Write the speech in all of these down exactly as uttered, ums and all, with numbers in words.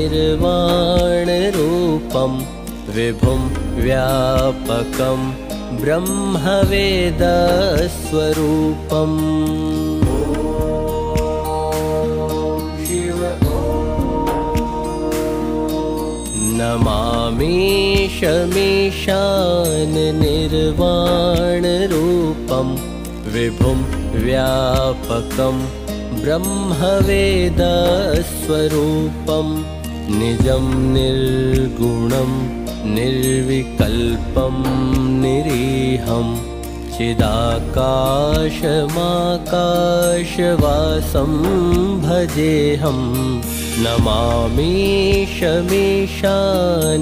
निर्वाणरूपं विभुं व्यापकं ब्रह्मवेदस्वरूपम्। नमामीशमीशान निर्वाणरूपं विभुं व्यापकं ब्रह्मवेदस्वरूपं निजं निर्गुणं निर्विकल्पं निरीहं चिदाकाशमाकाशवासं भजेऽहं। नमामीशमीशान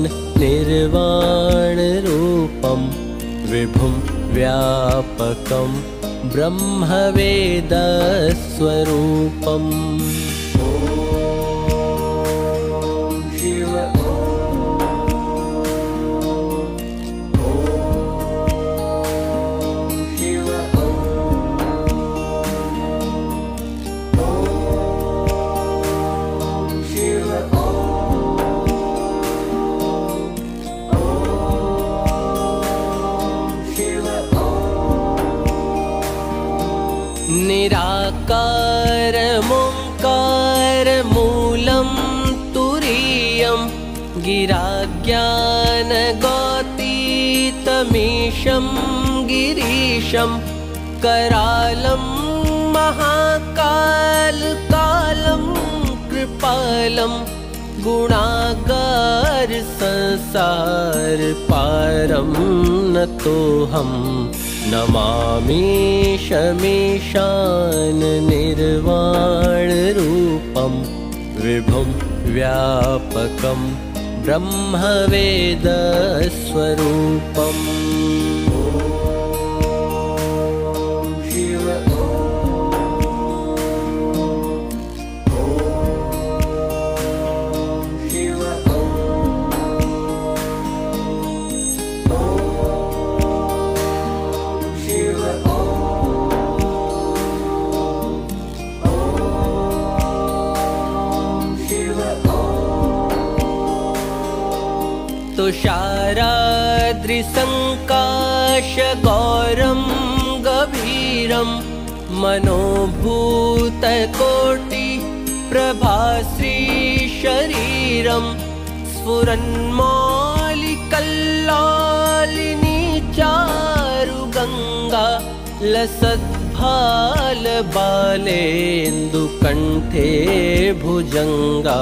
निर्वाणरूपं विभुं व्यापकं ब्रह्मवेदस्वरूपम्। निराकारमोङ्कारमूलं तुरीयं गिराज्ञानगोतीतमीशं गिरीशं करालं महाकालकालं कृपालं गुणागार संसार पारं नतोऽहं। नमामीशमीशान निर्वाणरूपं विभुं व्यापकं ब्रह्मवेदस्वरूपम्। तुषाराद्रिसङ्काशगौरं गभीरं मनोभूतकोटिप्रभाश्रीशरीरं स्फुरन्मौलिकल्लालिनी चारुगङ्गा लसद्भालबालेन्दुकण्ठे भुजङ्गा।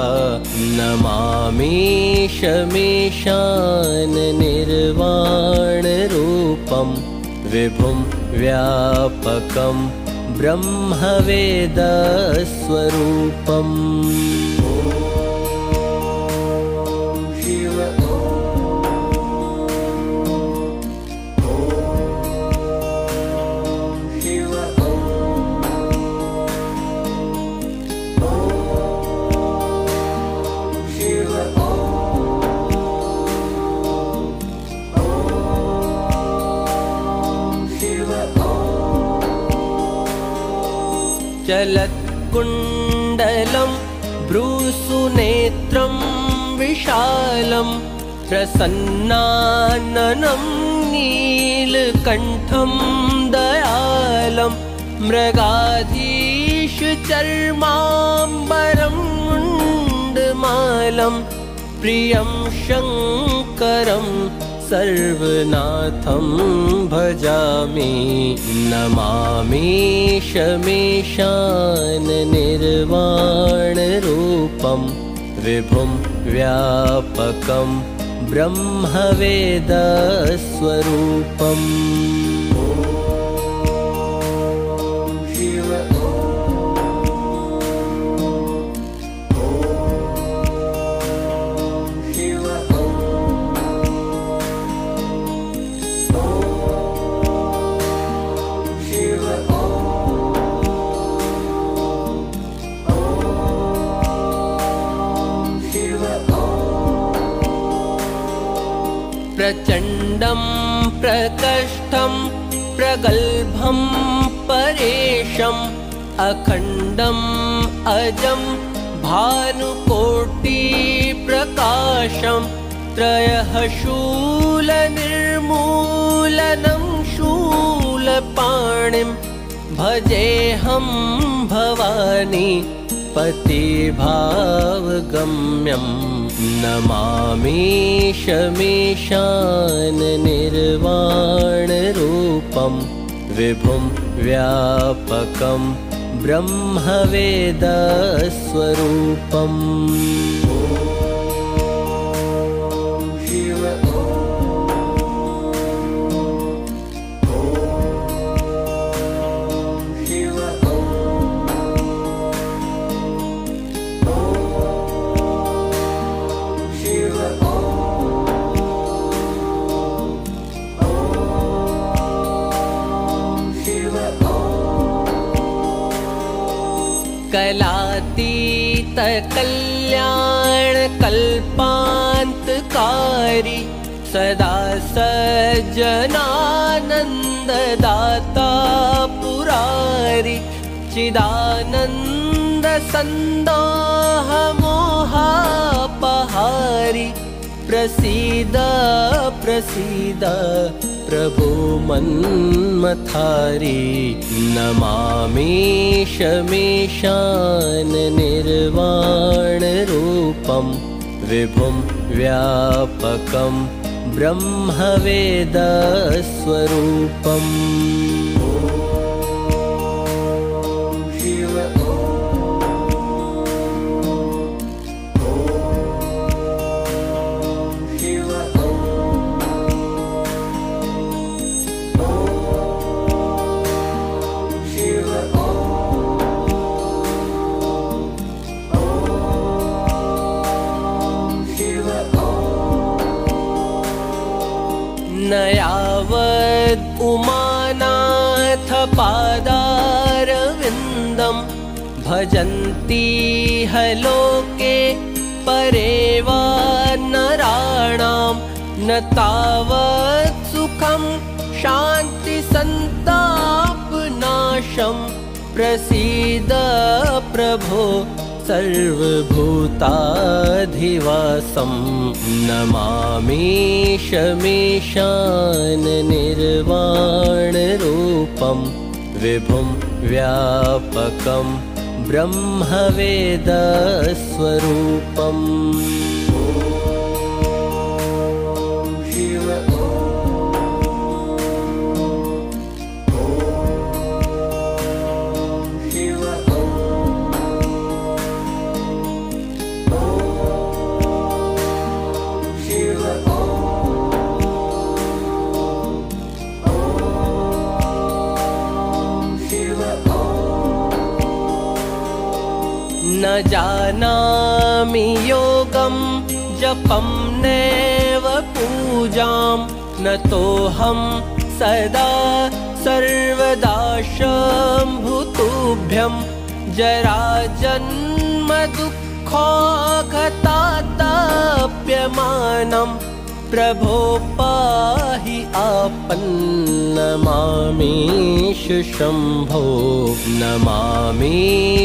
नमामीशमीशान निर्वाणरूपं विभुं व्यापकं ब्रह्मवेदस्वरूपम्। चलत्कुण्डलं भ्रूसुनेत्रं विशालं प्रसन्नाननं नीलकण्ठं दयालं मृगाधीशचर्माम्बरं मुण्डमालं प्रियं शङ्करं सर्वनाथं भजामि। नमामीशमीशान निर्वाणरूपं विभुं व्यापकं ब्रह्मवेदस्वरूपम्। प्रचण्डं प्रकष्टं प्रगल्भं परेशम् अखण्डम् अजं भानुकोटिप्रकाशं त्रयः शूलनिर्मूलनं शूलपाणिं भजेऽहं भवानी पतिभावगम्यं नमामि शमीशाननिर्वाणरूपं विभुं व्यापकं ब्रह्मवेदस्वरूपम्। कलातीत कल्याण कल्पान्तकारी सदा सज्जनानन्ददाता पुरारी चिदानन्द सन्दोह मोहापहारी प्रसीद प्रसीद प्रभो मन्मथारी नमामि शमीशाननिर्वाणरूपं विभुं व्यापकं ब्रह्मवेदस्वरूपम्। न यावद् उमानाथ पादारविन्दं भजन्ति ह लोके परे वा नराणां न तावत् सुखं शान्तिसन्तापनाशं प्रसीद प्रभो सर्वभूताधिवासं नमामि शमीशाननिर्वाणरूपं विभुं व्यापकं ब्रह्मवेदस्वरूपम्। न जानामि योगं जपं नैव पूजां न तोऽहं सदा सर्वदा शम्भुतुभ्यं जराजन्म दुःखोऽघताताप्यमानं प्रभो पाहि आपन्नमामीश शम्भो नमामि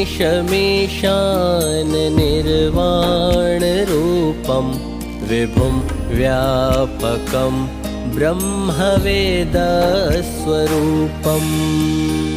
शमीशाननिर्वाणरूपं विभुं व्यापकं ब्रह्मवेदस्वरूपम्।